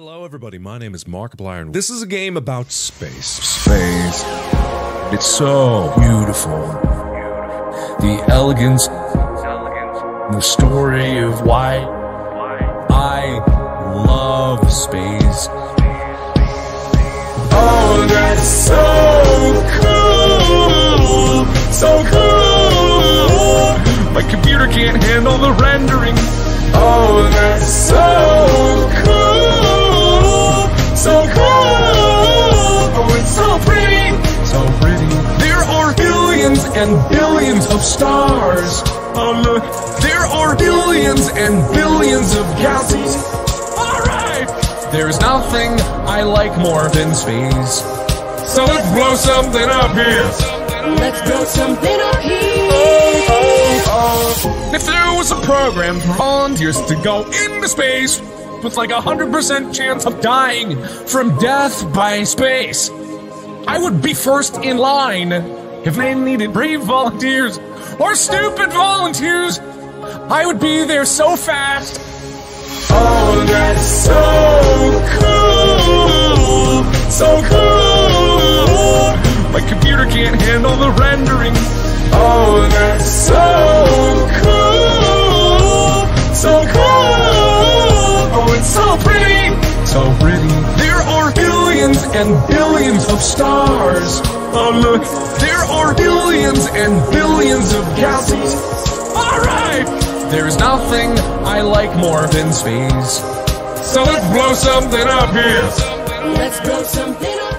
Hello everybody, my name is Markiplier and this is a game about space. Space. It's so beautiful. The elegance, the story of why I love space. Oh, that's so cool! So cool! My computer can't handle the rendering. Oh, that's so cool! So cool! Oh, it's so pretty! So pretty. There are billions and billions of stars. There are billions and billions of galaxies. Alright! There's nothing I like more than space. So let's blow something up here. Let's blow something up here. If there was a program for volunteers to go into space with like 100% chance of dying from death by space, I would be first in line. If they needed brave volunteers or stupid volunteers, I would be there so fast. Oh, that's so cool! So cool! My computer can't handle the rendering. Oh, that's so cool! So cool! Oh, it's so pretty! So pretty. There are billions and billions of stars. There are billions and billions of galaxies. Alright! There's nothing I like more than space. So let's blow something up here. Let's blow something up.